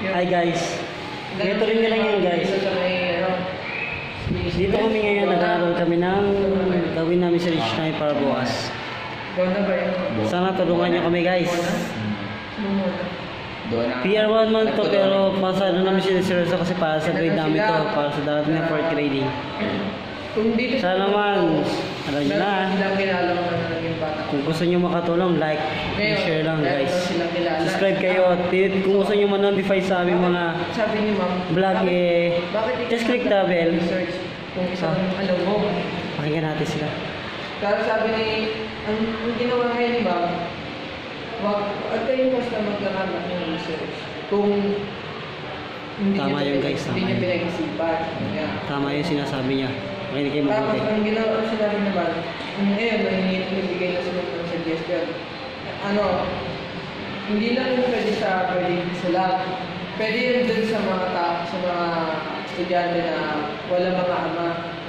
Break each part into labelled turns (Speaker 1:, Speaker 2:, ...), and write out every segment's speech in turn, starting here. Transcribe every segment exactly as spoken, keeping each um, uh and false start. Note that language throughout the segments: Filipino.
Speaker 1: Hi guys. Ito rin nila ngayon guys. Dito kami ngayon, nag-aaral kami ng gawin namin sa research namin para bukas. Sana tulungan nyo kami guys. P R one man to pero pasado namin siniseryoso kasi para sa grade namin to, para sa darating na fourth grading. Sana naman, alam nyo na. Kung gusto nyo makatulong, like and share lang guys. Subscribe kayo. Kung gusto nyo ma-notify sa aming mga vlog, eh, just click the bell.
Speaker 2: Kung isang alam mo.
Speaker 1: Pakinggan natin sila.
Speaker 2: Kaya sabi ni, ang, ang ginawa ngayon ni Ma'am, wag kayo basta magkakaroon ng research. Kung hindi
Speaker 1: Tama
Speaker 2: niya,
Speaker 1: yung guys,
Speaker 2: hindi
Speaker 1: tama
Speaker 2: niya
Speaker 1: yun.
Speaker 2: pinag-isipan. Yeah.
Speaker 1: Tama yung sinasabi niya. Makinig kayo
Speaker 2: Tapos
Speaker 1: mabuti.
Speaker 2: ang ginawa sinabi naman, ngayon, nagbigay na sila ng suggestion. Ano, hindi lang yung pwede sa pwede sa lab. Pwede yun dun sa mga ta sa mga estudyante na wala mga ama.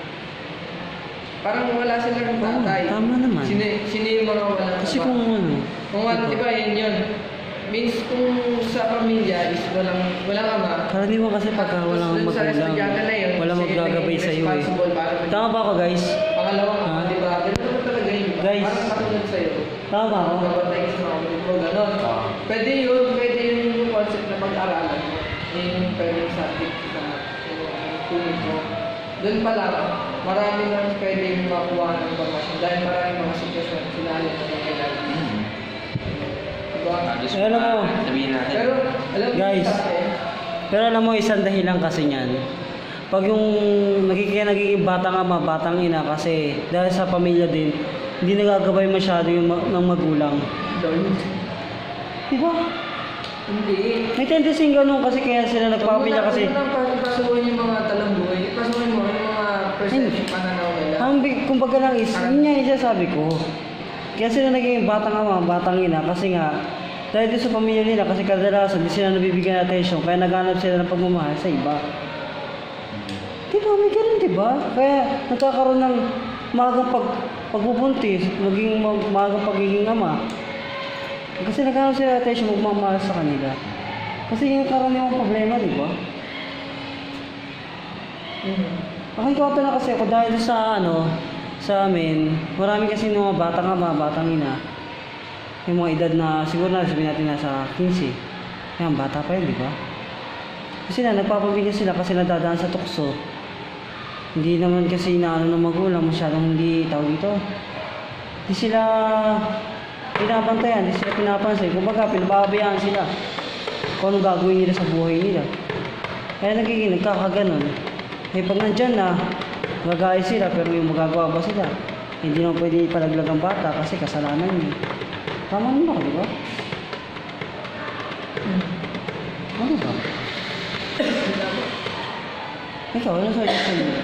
Speaker 2: Parang wala silang tatay.
Speaker 1: Oo, tama naman.
Speaker 2: Sino, sino yung mga walang
Speaker 1: Kasi
Speaker 2: ama?
Speaker 1: kung ano,
Speaker 2: Kung ano, di ba, yun yun. Means kung sa pamilya is walang, walang ama.
Speaker 1: karaniwan kasi pagka
Speaker 2: tapos
Speaker 1: walang
Speaker 2: dun sa
Speaker 1: magulang,
Speaker 2: estudyante na yun,
Speaker 1: walang
Speaker 2: siya yung
Speaker 1: maggagabay
Speaker 2: naging
Speaker 1: sa iyo eh.
Speaker 2: responsible para maging-
Speaker 1: Tama ba ako guys?
Speaker 2: Pangalawang ama,
Speaker 1: Ha?
Speaker 2: di ba? Ganun naman talaga yun.
Speaker 1: Guys.
Speaker 2: Parang katulad sa'yo.
Speaker 1: Tama ba ako?
Speaker 2: Magbabantay ka sa mga kapatid mo, gano'n. Pwede yun, pwede yun yung concept na pag-aralan mo. Yun yung pwede yung subject na yung tunig mo. Doon pa lang, marami nang pwede yung makuha ng informasyon dahil marami mga sitwasyon sinali na nangyayari. Diba?
Speaker 1: Eh, alam mo,
Speaker 3: Sabihin natin.
Speaker 2: Pero, alam mo,
Speaker 1: Guys.
Speaker 2: sa atin,
Speaker 1: pero alam mo, isang dahilan kasi niyan. Pag yung nagiging, nagiging batang ama, batang ina kasi dahil sa pamilya din, hindi nagagabay masyado yung ma- ng magulang.
Speaker 2: doon.
Speaker 1: Diba?
Speaker 2: Hindi.
Speaker 1: May tendency ganun kasi kaya sila nagpapamilya kasi.
Speaker 2: Huwag mo lang pasukan yung mga talambuhay. Pasukan mo yung mga perception pananaw nila.
Speaker 1: Ang big, kumbaga lang is, yun nga yung sabi ko. Kaya sila naging batang ama, batang ina kasi nga, dahil din sa pamilya nila kasi kadalasan di sila nabibigyan ng attention kaya naghanap sila ng pagmamahal sa iba. Diba? May ganun diba? Kaya nagkakaroon ng maagang pag, pagbubuntis, maging ma- maagang pagiging ama. Kasi naghanap sila ng attention, magmamahal sa kanila. Kasi yung karaniwang problema, diba?
Speaker 2: Mhm.
Speaker 1: Nakikota na kasi ako dahil sa ano, sa amin, marami kasi mga batang ama, batang ina. Yung mga edad na siguro na sabihin natin nasa fifteen. Yan, bata pa yun, di ba? Kasi na, nagpapamilya sila kasi nadadaan sa tukso. Hindi naman kasi inaano ng magulang, masyadong hindi tawag dito. Hindi sila pinabantayan, hindi sila pinapansin. Kumbaga, pinababayaan sila kung anong gagawin nila sa buhay nila. Kaya nagiging nagkakaganon. Eh pag nandyan na, gagaya sila pero yung magagawa ba sila? Hindi naman pwede ipalaglag ang bata kasi kasalanan niya. Tama naman ako, di ba? Ano ba? Ikaw, ano suggestion mo?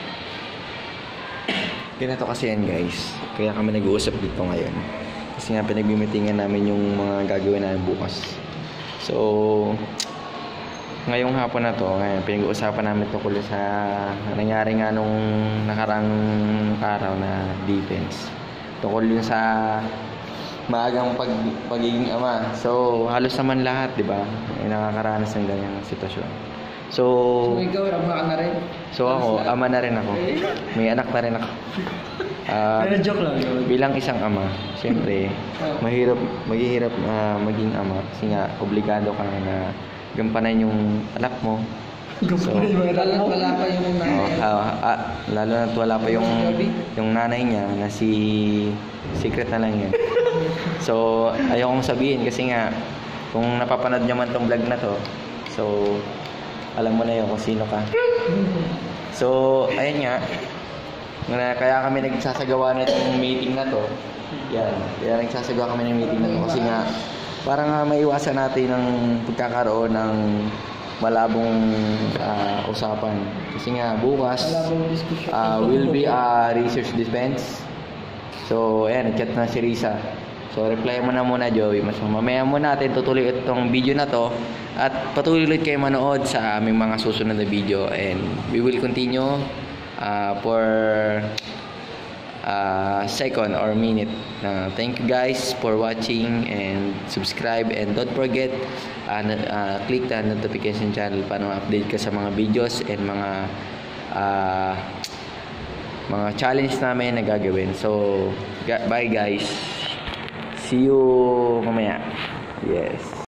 Speaker 3: Ganito kasi yan guys. Kaya kami nag-uusap dito ngayon. Kasi nga pinag-meetingan namin yung mga gagawin namin bukas. So, ngayong hapon na to, ngayon, pinag-uusapan namin tungkol sa nangyari nga nung nakarang araw na defense. Tungkol yun sa maagang pag, pagiging ama. So, halos naman lahat, di ba? Ay nakakaranas ng ganyang sitwasyon. So,
Speaker 2: So, ikaw, ama ka na rin.
Speaker 3: so ako, ama na rin ako. May anak na rin ako. Ah,
Speaker 1: Pero joke lang yun.
Speaker 3: bilang isang ama, siyempre, mahirap, maghihirap ah, maging ama kasi nga, obligado ka na gampanan yung anak mo. So,
Speaker 2: Wala, wala pa yung
Speaker 3: oh,
Speaker 2: nanay.
Speaker 3: ah, ah, lalo na wala pa yung yung nanay niya na si secret na lang yan. So, ayokong sabihin kasi nga kung napapanood niyo man tong vlog na to, so alam mo na yun kung sino ka. So, ayun nga. Na, kaya kami nagsasagawa na itong meeting na to. Yan. Kaya nagsasagawa kami ng meeting na to kasi nga para nga maiwasan natin ng pagkakaroon ng malabong uh, usapan. Kasi nga bukas uh, will be a research defense. So, ayan, nag-chat na si Risa. So, reply mo na muna, Joey. Mas mamaya mo natin tutuloy itong video na to at patuloy ulit kayo manood sa aming mga susunod na video and we will continue uh, for uh, second or minute Uh, thank you guys for watching and subscribe and don't forget uh, na- uh, click the notification channel para ma-update ka sa mga videos and mga uh, mga challenge namin na gagawin. So, ga- bye guys. See you mamaya. Yes.